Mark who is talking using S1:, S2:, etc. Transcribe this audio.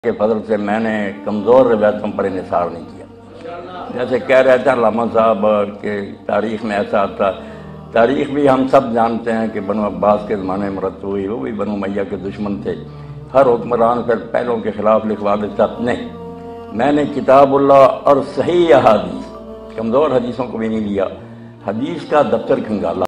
S1: के फजल से मैंने कमज़ोर रिवायतों पर इन्हिसार नहीं किया। जैसे कह रहे थे अल्लामा साहब के तारीख़ में ऐसा आता, तारीख़ भी हम सब जानते हैं कि बनु अब्बास के ज़माने में रद्द हुई, वो भी बनु मैया के दुश्मन थे। हर हुक्मरान फिर पहलों के ख़िलाफ़ लिखवा देता। नहीं, मैंने किताबुल्लाह और सही अहादीस, कमज़ोर हदीसों को भी नहीं लिया, हदीस का दफ्तर खंगाला।